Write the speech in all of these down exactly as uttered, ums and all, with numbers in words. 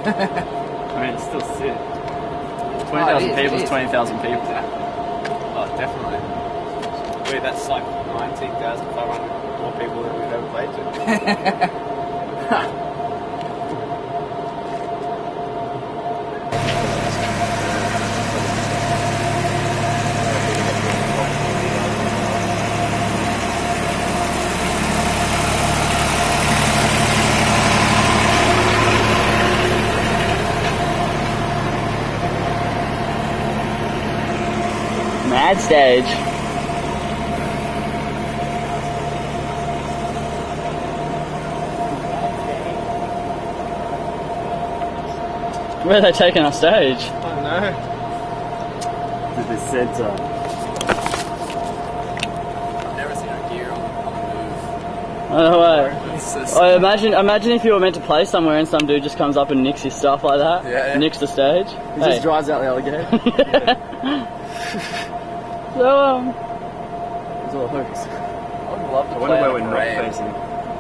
I mean, it's still sick. twenty thousand oh, people is twenty thousand people. Oh, definitely. Wait, that's like nineteen thousand five hundred more people than we've ever played to. Mad stage. Where are they taking our stage? I don't know. To the centre. I've never seen a gear on, on the move. Oh, way. So I imagine, imagine if you were meant to play somewhere and some dude just comes up and nicks your stuff like that. Yeah, yeah. Nicks the stage. He Hey. just drives out the other gate. So, um... It's all hooks. I would love to I play wonder where we're not parade. facing.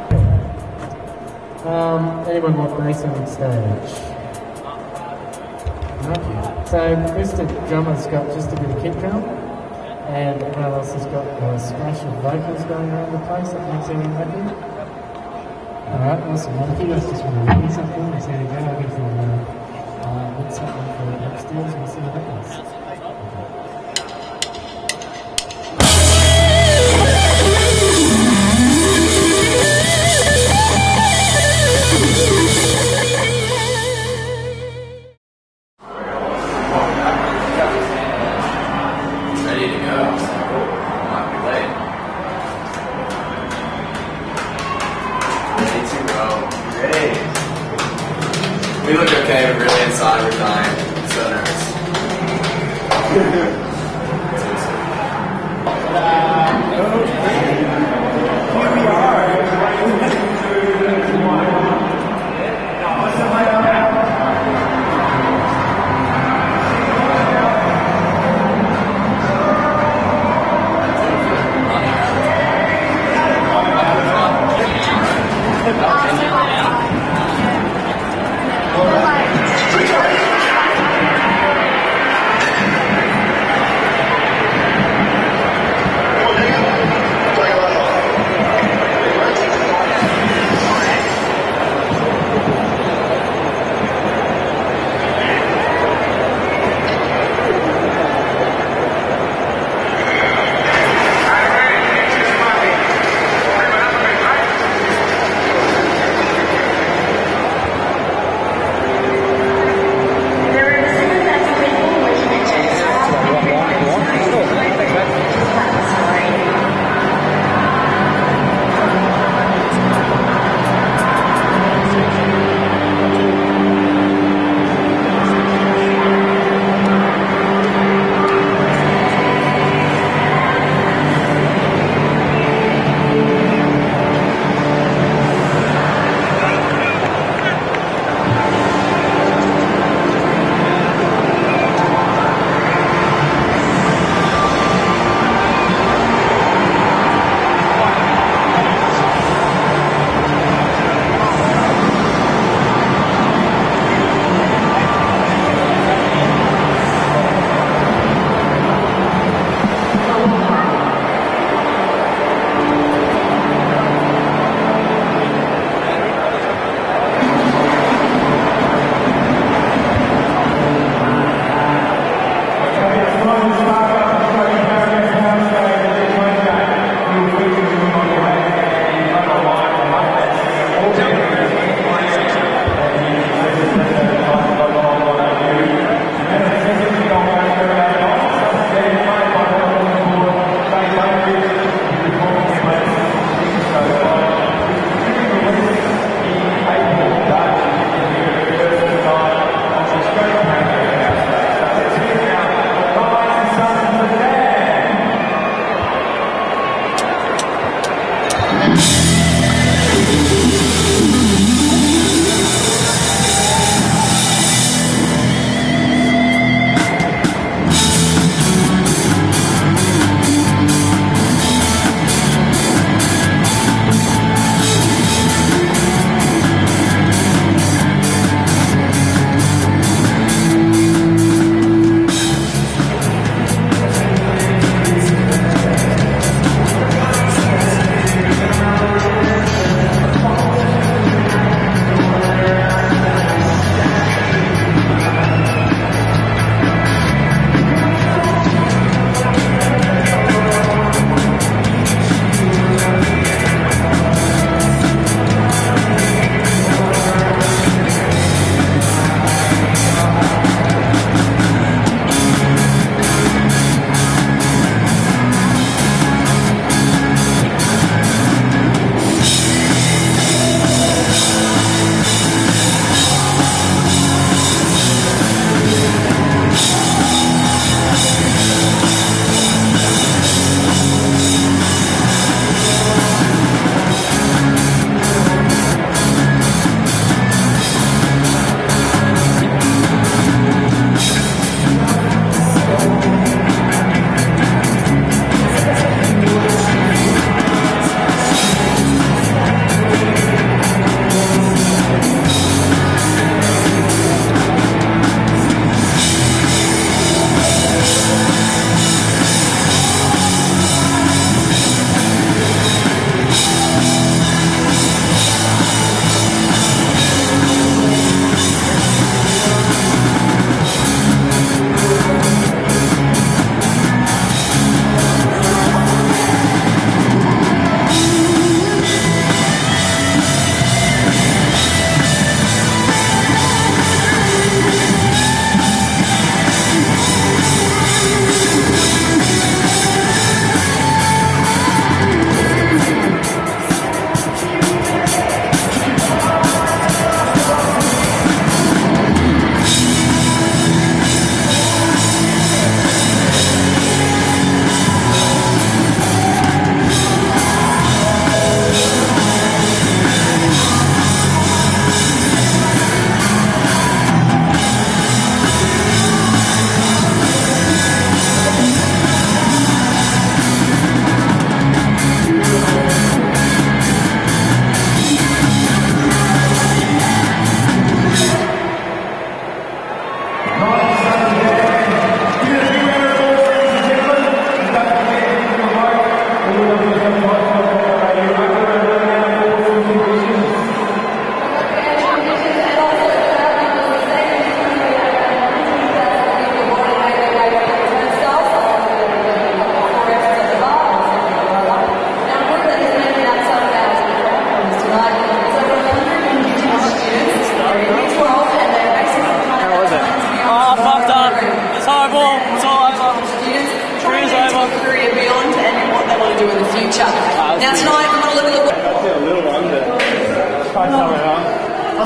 Um, anyone want racing on stage? No. So, Mister Drummer's got just a bit of kick drum, and everyone else has got a splash of vocals going around the place that makes everyone happy. Alright, awesome. Well, if you guys just want to read something, just here to go, I'll give you uh, uh, with something for upstairs and we'll see what happens. We look okay, but really inside we're dying. So nervous. Here we are.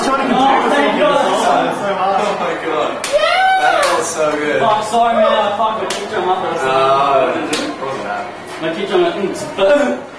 was trying to Oh, thank God. It's so hard. Oh my god. That felt so good. Fuck, sorry man, I fucked my kick drum up. No, it wasn't that. My kick drum went,